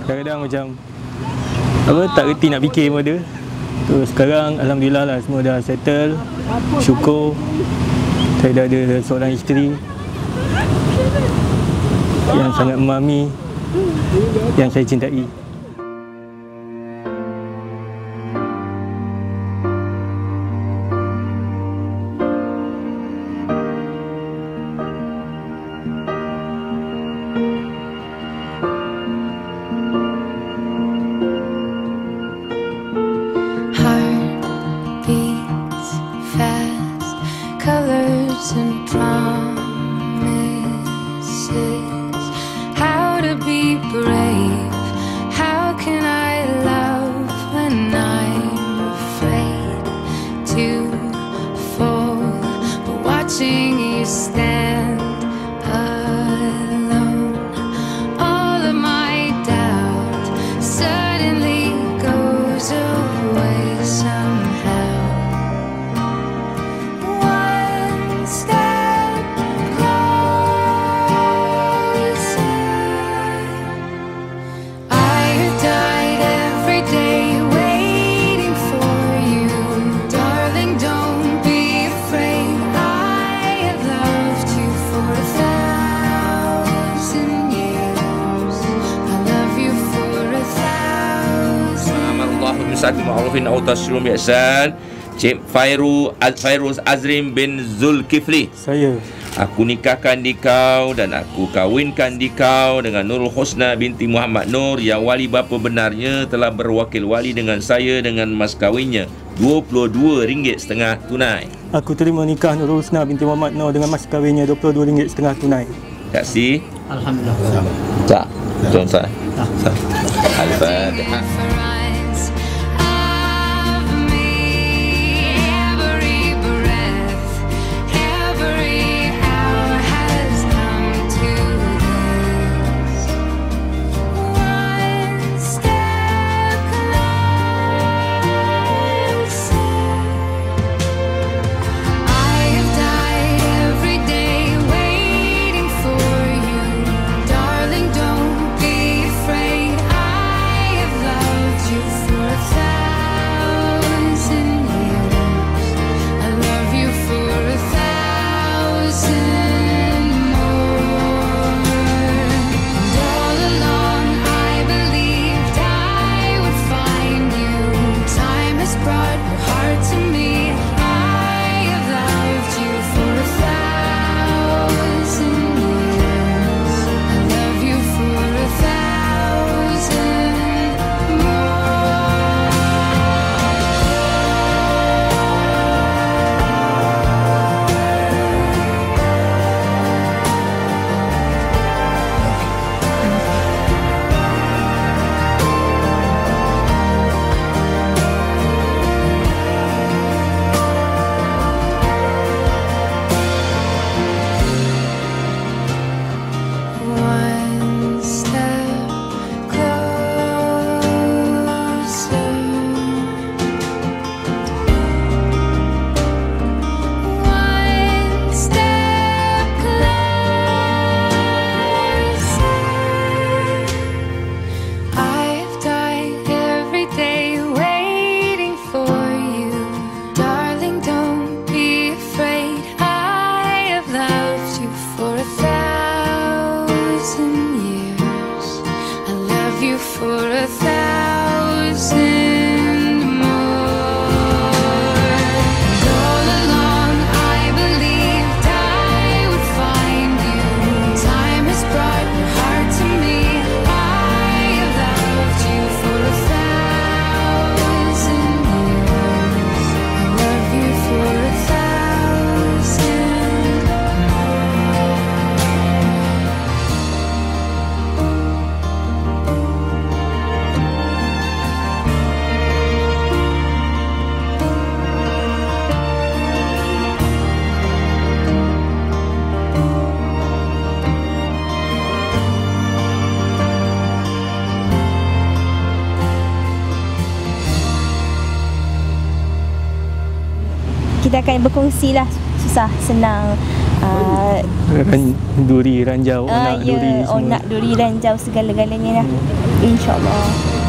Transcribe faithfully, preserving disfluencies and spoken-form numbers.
Kadang-kadang macam apa, tak reti nak fikir pun ada. Terus sekarang alhamdulillah lah, semua dah settle. Syukur saya dah ada seorang isteri yang sangat memahami, yang saya cintai. And promises, how to be brave, how can I love when I'm afraid to fall, but watching you stand alone, all of my doubt suddenly goes away somehow. Satu ma'rufin au tasrum bi'san. Cik Fairu Fairuz Azrim bin Zulkifli. Saya. Aku nikahkan dikau dan aku kawinkan dikau dengan Nurul Husna binti Muhammad Nur yang wali bapa benarnya telah berwakil wali dengan saya dengan mas kawinnya dua puluh dua ringgit setengah tunai. Aku terima nikah Nurul Husna binti Muhammad Nur dengan mas kawinnya dua puluh dua ringgit setengah tunai. Saksi. Alhamdulillah. Tak. Tuan sah. Al-Fatihah. kita akan berkongsi lah susah senang uh, duri, ranjau, uh, onak, ya, duri semua. onak, duri, ranjau segala-galanya lah. Hmm. InsyaAllah.